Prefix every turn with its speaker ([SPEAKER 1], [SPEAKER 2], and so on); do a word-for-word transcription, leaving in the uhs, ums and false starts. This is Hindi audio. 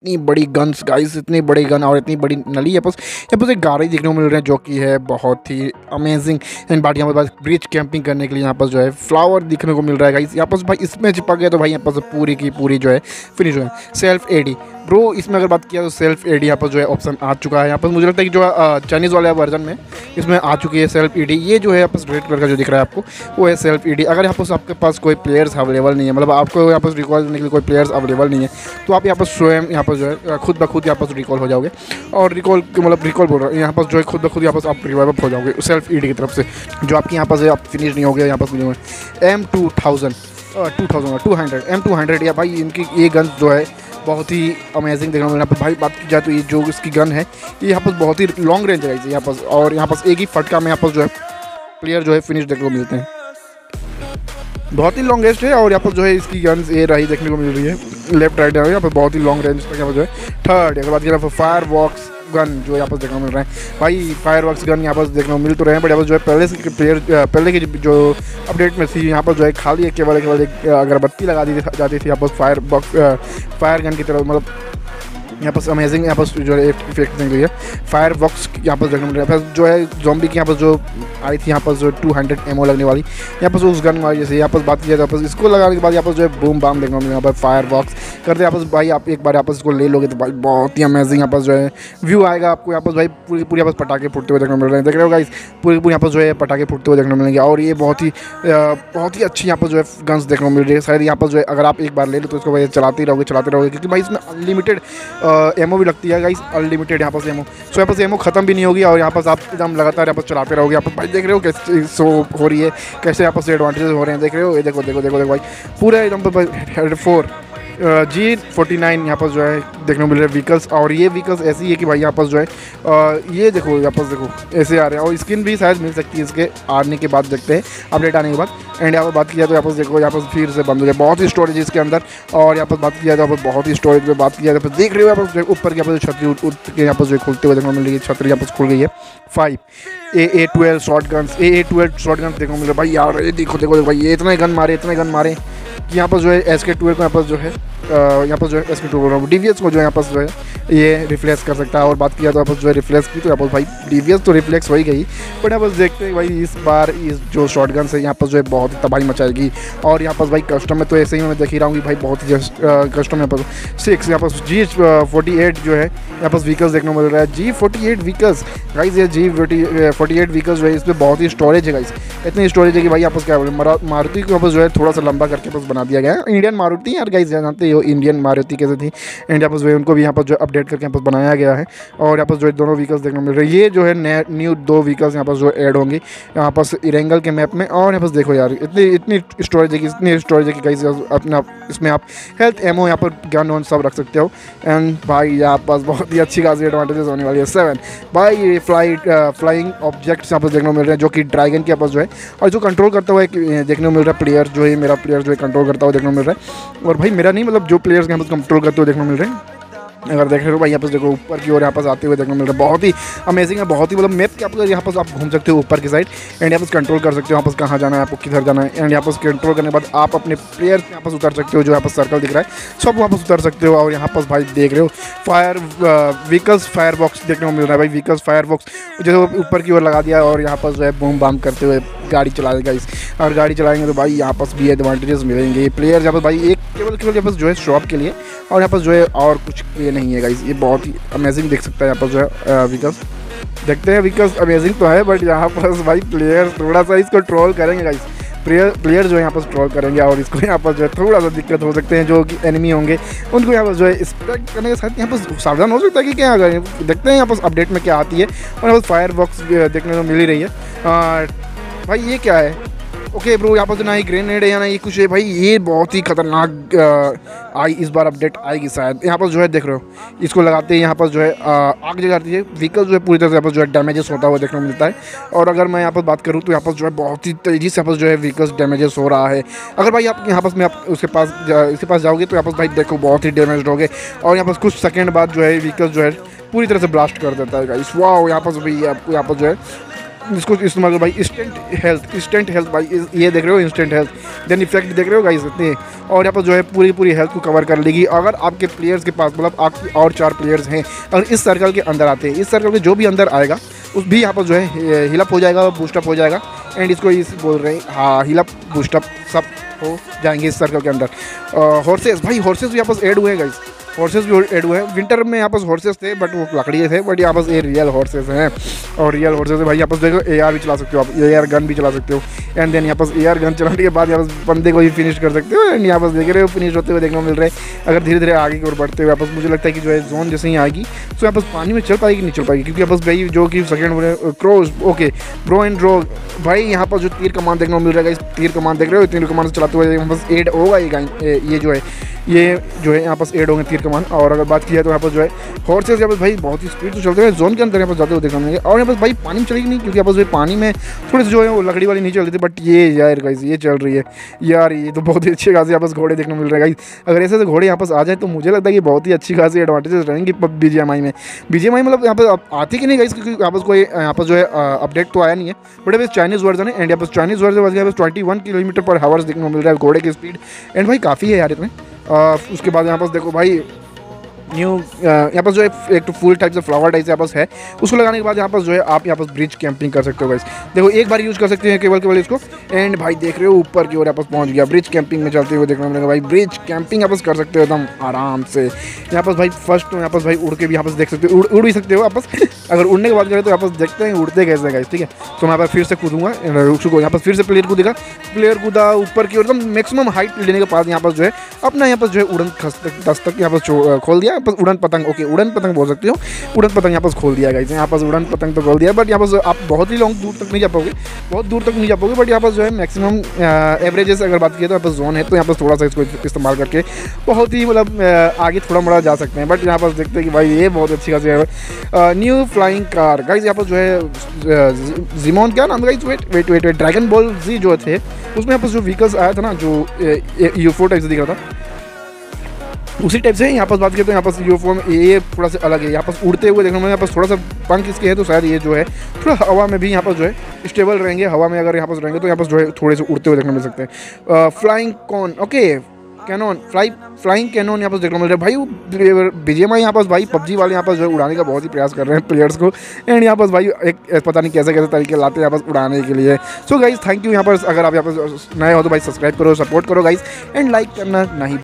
[SPEAKER 1] इतनी बड़ी गन्स गाइस, इतनी बड़ी गन और इतनी बड़ी नली। यहाँ पास यहाँ पास एक गाड़ी देखने को मिल रहा है जो कि है बहुत ही अमेजिंग। एंड बाकी यहाँ पास ब्रिज कैंपिंग करने के लिए यहाँ पास जो है फ्लावर दिखने को मिल रहा है गाइस। यहाँ पास भाई इसमें चिपक गया तो भाई यहाँ पास पूरी की पूरी जो है फिनिश हो है। सेल्फ एडी ब्रो, इसमें अगर बात किया तो सेल्फ एडी यहाँ पर जो है ऑप्शन आ चुका है। यहाँ पर मुझे लगता है कि जो चाइनीज़ वाले वर्जन में इसमें आ चुकी है सेल्फ ईडी। ये जो है यहाँ पर रेड कलर का जो दिख रहा है आपको वो है सेल्फ ईडी। अगर यहाँ पर आपके पास कोई प्लेयर्स अवेलेबल नहीं है, मतलब आपको यहाँ पर रिकॉल करने के लिए कोई प्लेयर्स अवेलेबल नहीं है, तो आप यहाँ पर स्वयं यहाँ पर जो है खुद ब खुद यहाँ पर रिकॉल हो जाओगे। और रिकॉल मतलब रिकॉल बोल रहा है यहाँ पर जो है खुद ब खुद यहाँ पर आप रिवाइव हो जाओगे सेल्फ ईडी की तरफ से, जो आपकी यहाँ पर आप फिनिश नहीं हो गया। यहाँ पर M two thousand two thousand two hundred M two hundred या भाई इनकी ये गन जो है बहुत ही अमेजिंग देखने को मिला। यहाँ पर भाई बात की जाए तो ये जो इसकी गन है ये यहाँ पर बहुत ही लॉन्ग रेंज है यहाँ पर, और यहाँ पर एक ही फटका में यहाँ पर जो है प्लेयर जो है फिनिश देखने को मिलते हैं। बहुत ही लॉन्ग रेंज है और यहाँ पर जो है इसकी गन ये रही देखने को मिल रही है लेफ्ट राइट यहाँ पर बहुत ही लॉन्ग रेंज तक यहाँ पर जो है। थर्ड अगर बात करें फायर वॉक्स गन जो यहाँ पर देखने को मिल रहा है भाई, फायर वर्क्स गन यहाँ पर देखने को मिल तो रहे हैं, बट यहाँ पर जो है पहले से प्लेयर पहले की जो अपडेट में थी यहाँ पर जो है खाली एक केवल केवल एक अगरबत्ती लगा दी जाती थी यहाँ पर फायर बॉक्स फायर गन की तरह, मतलब यहाँ पर अमेजिंग यहाँ पर जो है इफेक्ट देंगे है फायर बॉक्स यहाँ पर देखने को मिल रहा है। फिर जो है जॉम्बी की यहाँ पर जो आई थी यहाँ पर जो टू हंड्रेड एमओ लगने वाली यहाँ पर उस गन वाली जैसे यहाँ पर बात की जाए तो इसको लगाने के बाद यहाँ पर जो है बूम बाम देखने को मिल रहा है। यहाँ पर फायर बॉक्स करते यहाँ पर भाई आप एक बार यहाँ पर इसको ले लोगे तो भाई बहुत ही अमेजिंग यहाँ पर जो है व्यू आएगा आपको। यहाँ पर भाई पूरी पूरी यहाँ पर पटाखे फूटते हुए देखने को मिल रहे हैं, देख रहे हो गाइस पूरी पूरी यहाँ पर जो है पटाखे फूटते हुए देखने को मिलेंगे। और ये बहुत ही बहुत ही अच्छी यहाँ पर जो है गन्स देखने को मिल रही है। शायद यहाँ पर जो है अगर आप एक बार ले लो तो इसको भाई चलाते ही रहोगे चलाते रहोगे, क्योंकि भाई इसमें अनलिमिटेड एमओ भी लगती है गाइस, अनलिमिटेड यहाँ पर एमओ। सो यहाँ पर एमओ खत्म भी नहीं होगी और यहाँ पर आप एकदम लगातार यहाँ पर चलाते रहोगे। यहाँ पर भाई देख रहे हो कैसे शो हो रही है, कैसे यहाँ पर से एडवांटेजेस हो रहे हैं, देख रहे हो ये देखो देखो देखो देखो भाई पूरा एकदम head four G forty nine यहाँ पर जो है देखने को मिल रहे हैं व्हीकल्स। और ये व्हीकल्स ऐसी है कि भाई यहाँ पर जो है आ, ये देखो यहाँ पर देखो ऐसे आ रहे हैं, और स्किन भी शायद मिल सकती है इसके आने के बाद, देखते हैं अपडेट आने के बाद। एंड यहाँ पर बात की जाए तो यहाँ पर देखो यहाँ पर फिर से बंद हो जाए, बहुत ही स्टोरेज इसके अंदर। और यहाँ पर बात की जाए तो यहाँ पर बहुत ही स्टोरेज में बात की जाए तो देख रहे हो यहाँ पर ऊपर यहाँ पर छतरी उठ के यहाँ पर जो खुलते हुए देखने को मिल रही है, छतरी यहाँ पर खुल गई है। Five A A twelve shotguns A A twelve shotguns देखने को मिल रहा है भाई। यार ये देखो देखो भाई ये इतने गन मारे इतने गन मारे कि यहाँ पर जो है एस के ट्वेल्व को यहाँ पर जो है यहाँ पर जो है एस के ट्वेल्व डीवीएस को जो है यहाँ पर जो है ये रिफ्लेक्स कर सकता है। और बात किया तो यहाँ पर जो है रिफ्लेक्स की तो यहाँ पर भाई डीवीएस तो रिफ्लेक्स हो ही गई, बट यहाँ पर देखते हैं भाई इस बार इस जो शॉर्ट गन है यहाँ पर जो है बहुत ही तबाही मचाएगी। और यहाँ पर भाई कस्टम में तो ऐसे ही मैं देख ही रहा हूँ कि भाई बहुत ही कस्टम यहाँ पर सिक्स यहाँ पर जी फोर्टी एट जो है यहाँ पर व्हीकल्स देखने को मिल रहा है। G forty eight vehicles guys, ये जी फोर्टी एट व्हीकल्स जो है इसमें बहुत ही स्टोरेज है गाइस, इतनी स्टोरेज है कि भाई यहाँ पर क्या बोले मारुति को यहाँ पर जो है थोड़ा सा लंबा करके बस बना दिया गया है। इंडियन मारुति यार गाइस जानते हो इंडियन मारुति कैसे थी, एंड यहाँ पर जो है उनको भी यहाँ पर जो अपडेट करके यहाँ पर बनाया गया है। और यहाँ पर जो है दोनों व्हीकल्स देखने को मिल रहे हैं। ये जो है न्यू दो व्हीकल्स यहाँ पर जो ऐड होंगी यहाँ पर इरेंगल के मैप में। और यहाँ पर देखो यार इतनी इतनी स्टोरेज है कि इतनी स्टोरेज है कि गाइस अपना इसमें आप हेल्थ एमओ यहाँ पर गन वन सब रख सकते हो। एंड भाई यहाँ पास बहुत ही अच्छी खासी एडवांटेजेस होने वाली है। सेवन भाई ये फ्लाइट फ्लाइंग ऑब्जेक्ट्स यहाँ पर देखने को मिल रहे हैं जो कि ड्रैगन के पास जो है और जो कंट्रोल करता हुआ देखने को मिल रहा है प्लेयर जो है मेरा प्लेयर जो है कंट्रोल करता हुआ देखने को मिल रहा है। और भाई मेरा नहीं मतलब जो प्लेयर्स यहाँ पर कंट्रोल करते हुए देखने को मिल रहे हैं। अगर देख रहे हो भाई यहाँ पर देखो ऊपर की ओर यहाँ पर आते हुए देखने को मिल रहा है, बहुत ही अमेजिंग है, बहुत ही मतलब मैप के आप यहाँ पर आप घूम सकते हो ऊपर की साइड। एंड यहाँ पर कंट्रोल कर सकते हो यहाँ पर कहाँ जाना है आपको, किधर जाना है। एंड यहाँ पर कंट्रोल करने के बाद आप अपने प्लेयर यहाँ पर उतर सकते हो, जो यहाँ पर सर्कल दिख रहा है सब वहाँ पर उतर सकते हो। और यहाँ पर भाई देख रहे हो फायर व्हीकल्स फायर बॉक्स देखने को मिल रहा है भाई, व्हीकल्स फायर बॉक्स जैसे ऊपर की ओर लगा दिया और यहाँ पर जो है बूम बाम करते हुए गाड़ी चलाएगा इस। और गाड़ी चलाएंगे तो भाई यहाँ पर भी एडवांटेजेस मिलेंगे प्लेयर यहाँ पर भाई एक केवल केवल यहाँ पर जो है शॉप के लिए, और यहाँ पर जो है और कुछ ये नहीं है गाइस। ये बहुत ही अमेजिंग देख सकता है यहाँ पर जो है व्हीकल्स, देखते हैं व्हीकल्स अमेजिंग तो है, बट यहाँ पर भाई प्लेयर थोड़ा सा इसको ट्रोल करेंगे गाइस। प्लेयर प्लेयर जो है यहाँ पर ट्रोल करेंगे और इसको यहाँ पर जो है थोड़ा सा दिक्कत हो सकते हैं, जो कि एनिमी होंगे उनको यहाँ पर जो है स्पेक्ट करने के साथ यहाँ पर सावधान हो सकता है कि क्या अगर देखते हैं यहाँ पर अपडेट में क्या आती है। और यहाँ पर फायर बॉक्स देखने को मिल ही रही है। आ, भाई ये क्या है, ओके ब्रो यहाँ पर तो ना ही ग्रेनेड है या ना ही कुछ है भाई, ये बहुत ही खतरनाक आई इस बार अपडेट आएगी शायद। यहाँ पर जो है देख रहे हो इसको लगाते हैं यहाँ पर जो है आग जल जाती है, व्हीकल जो है पूरी तरह से यहाँ पर जो है डैमेजेस होता हुआ देखने को मिलता है। और अगर मैं यहाँ पर बात करूँ तो यहाँ पर जो है बहुत ही तेज़ी से यहाँ पर जो है व्हीकल्स डैमेजेस हो रहा है। अगर भाई आप यहाँ पर मैं आप उसके पास इसके पास जाओगे तो यहाँ पर भाई देखो बहुत ही डैमेज हो गए, और यहाँ पर कुछ सेकेंड बाद जो है व्हीकल्स जो है पूरी तरह से ब्लास्ट कर देता है गाइस। वाओ यहाँ पर भी आपको यहाँ पर जो है इसको इस्तेमाल करो भाई। इंस्टेंट हेल्थ, इंस्टेंट हेल्थ भाई, इस- ये देख रहे हो इंस्टेंट हेल्थ, देन इफेक्ट देख रहे हो गाइस इतने, और यहाँ पर जो है पूरी पूरी हेल्थ को कवर कर लेगी। अगर आपके प्लेयर्स के पास मतलब आपकी और चार प्लेयर्स हैं और इस सर्कल के अंदर आते हैं, इस सर्कल के जो भी अंदर आएगा उस भी यहाँ पर जो है हिलअप हो जाएगा, बूस्टअप हो जाएगा। एंड इसको इस बोल रहे हैं, हाँ हिलअप बूस्टअप सब हो जाएंगे इस सर्कल के अंदर। हॉर्सेस भाई, हॉर्सेस भी यहाँ पर ऐड हुए हैं गाइस, हॉर्सेस भी ऐड हुए हैं। विंटर में यहाँ पर हॉर्सेस थे बट वो लकड़ी थे, बट यहाँ पर ये रियल हॉर्सेस हैं और रियल हॉर्सेस है भाई। यहाँ पर देखो ए आर भी चला सकते हो आप, ए आर गन भी चला सकते हो। एंड देन यहाँ पर ए आर गन चलाने के बाद यहाँ पर बंदे को ही फिनिश कर सकते हो। एंड यहाँ पर देख रहे हो फिनिश होते हुए देखने को मिल रहा है। अगर धीरे धीरे आगे की ओर बढ़ते हुए यहाँ पर मुझे लगता है कि जो है जोन जैसे ही आएगी तो यहाँ पर पानी में चल पाएगी नहीं चल पाएगी, क्योंकि यहाँ पर भाई जो कि second crows okay bro and draw भाई, यहाँ पर जो तीर कमान देखने को मिल रहा है, तीर कमान देख रहे हो, तीर कमान से चलाते हुए यहाँ पर एड होगा ये ये जो है ये जो है यहाँ पर एड होंगे तीर कमान। और अगर बात की है तो यहाँ पर जो है हॉर्सेस यहाँ पर भाई बहुत ही स्पीड से चलते हुए जोन के अंदर यहाँ पर जाते हुए देखने को मिलेंगे। और यहाँ पर भाई पानी में चलेगी नहीं, क्योंकि यहाँ पर जो पानी में थोड़ी सी जो है वो लकड़ी वाली नहीं चल रही थी, बट ये यार गाइस ये चल रही है यार, ये तो बहुत ही अच्छे खासे यहाँ पर घोड़े देखने को मिल रहे हैं गाइस। अगर ऐसे ऐसे घोड़े यहाँ पर आ जाए तो मुझे लगता है कि बहुत ही अच्छी खासी एडवांटेजेस रहेंगी बी जी एम आई में। बी जी एम आई मतलब यहाँ पर आती कि नहीं गाइस, क्योंकि यहाँ पर कोई यहाँ पर जो है अपडेट तो आया नहीं है, बट अभी चाइनीज़ वर्जन है। एंड यहाँ पर चाइनीज़ वर्जन यहाँ पर twenty one kilometre per hours देखने को मिल रहा है घोड़े की स्पीड। एंड भाई काफ़ी है यार इतने। Uh, उसके बाद यहाँ पर देखो भाई न्यू यहाँ पर जो है एक तो फुल टाइप से फ्लावर टाइप से यहाँ पर है, उसको लगाने के बाद यहाँ पर जो है आप यहाँ पर ब्रिज कैंपिंग कर सकते हो गाइस। देखो एक बार यूज़ कर सकते हैं केवल केवल इसको। एंड भाई देख रहे हो ऊपर की ओर यहाँ पर पहुँच गया, ब्रिज कैंपिंग में चलते हुए देखने को मिलेगा भाई। ब्रिज कैंपिंग यहाँ पर कर सकते हो एकदम आराम से। यहाँ पर भाई फर्स्ट तो यहाँ पर भाई उड़ के भी यहाँ पर देख सकते हो, उड़ उड़ भी सकते हो आपस। अगर उड़ने की बात करें तो यहाँ पर देखते हैं उड़ते कैसे गाइस, ठीक है। तो मैं यहाँ पर फिर से कूदूंगा, रुको यहाँ पर फिर से प्लेयर कूदेगा, प्लेयर कूदा ऊपर की ओर एकदम मैक्सिमम हाइट लेने के बाद यहाँ पर जो है अपना यहाँ पर जो है उड़न दस्तक यहाँ पर खोल दिया, उड़न पतंग ओके उड़न पतंग बोल सकते हो, उड़न पतंग यहाँ पर खोल दिया गाइस। यहाँ पर उड़न पतंग तो खोल दिया, बट यहाँ पर आप बहुत ही लॉन्ग दूर तक नहीं जा पाओगे, बहुत दूर तक नहीं जा पाओगे, बट यहाँ पर जो है मैक्सिमम एवरेजेस अगर बात की तो यहाँ पर जोन है तो यहाँ पर थोड़ा सा इसको इस्तेमाल करके बहुत ही मतलब आगे थोड़ा मोड़ा जा सकते हैं। बट यहाँ पर देखते हैं कि भाई ये बहुत अच्छी खासी है न्यू फ्लाइंग कार गाइस। यहाँ पर जो है जिमोन क्या नाम guys, wait wait wait wait Dragon Ball Z जो थे उसमें यहाँ पर जो व्हीकल्स आया था ना, जो यूफो टाइप से दिख रहा था, उसी टाइप से यहाँ पर बात करें तो यहाँ पर यूफो में ये थोड़ा सा अलग है। यहाँ पर उड़ते हुए देखने में यहाँ पर थोड़ा सा पंख इसके है, तो शायद ये जो है थोड़ा हवा में भी यहाँ पर जो है स्टेबल रहेंगे। हवा में अगर यहाँ पर रहेंगे तो यहाँ पर जो है थोड़े से उड़ते हुए देखने मिल सकते हैं। फ्लाइंग कॉन okay cannon fly flying cannon यहाँ पर देखने मिल रहा है भाई। बीजीएमआई यहाँ पर भाई पबजी वाले यहाँ पर जो है उड़ाने का बहुत ही प्रयास कर रहे हैं प्लेयर्स को। एंड यहाँ पर भाई एक पता नहीं कैसे कैसे तरीके लाते हैं यहाँ पर उड़ाने के लिए। So guys thank you. यहाँ पर अगर आप यहाँ पर नए हो तो भाई सब्सक्राइब करो, सपोर्ट करो गाइस, एंड लाइक करना नहीं